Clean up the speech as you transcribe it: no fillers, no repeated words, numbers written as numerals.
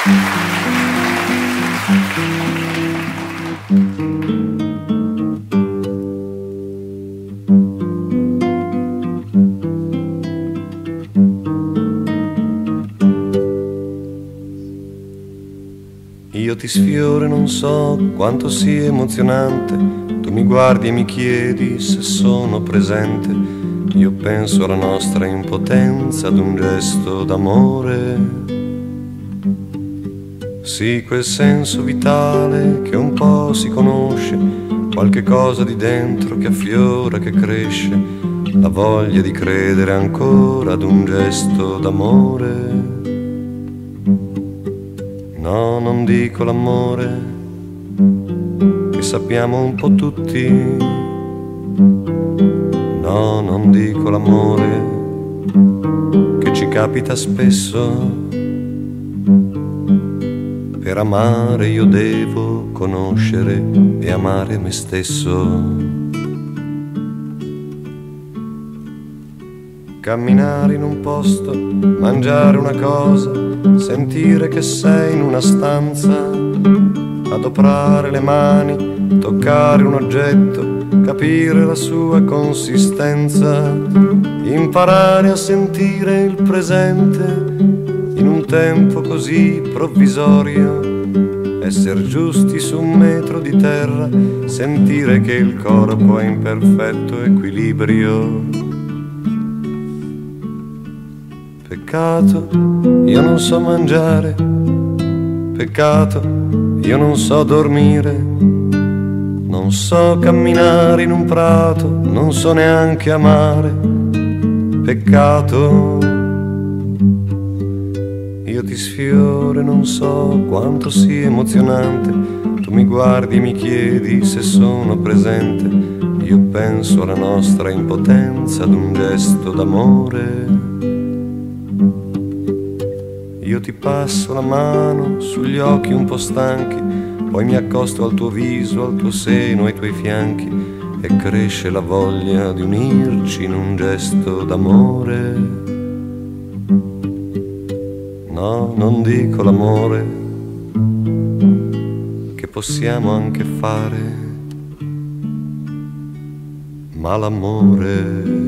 Io ti sfioro e non so quanto sia emozionante. Tu mi guardi e mi chiedi se sono presente. Io penso alla nostra impotenza, ad un gesto d'amore. Sì, quel senso vitale che un po' si conosce, qualche cosa di dentro che affiora, che cresce, la voglia di credere ancora ad un gesto d'amore. No, non dico l'amore, che sappiamo un po' tutti. No, non dico l'amore, che ci capita spesso. Per amare io devo conoscere e amare me stesso. Camminare in un posto, mangiare una cosa, sentire che sei in una stanza, adoprare le mani, toccare un oggetto, capire la sua consistenza, imparare a sentire il presente in un tempo così provvisorio, essere giusti su un metro di terra, sentire che il corpo è in perfetto equilibrio. Peccato, io non so mangiare, peccato, io non so dormire, non so camminare in un prato, non so neanche amare, peccato. Io ti sfioro e non so quanto sia emozionante, tu mi guardi e mi chiedi se sono presente, io penso alla nostra impotenza, ad un gesto d'amore. Io ti passo la mano sugli occhi un po' stanchi, poi mi accosto al tuo viso, al tuo seno, ai tuoi fianchi, e cresce la voglia di unirci in un gesto d'amore. No, non dico l'amore, che possiamo anche fare, ma l'amore.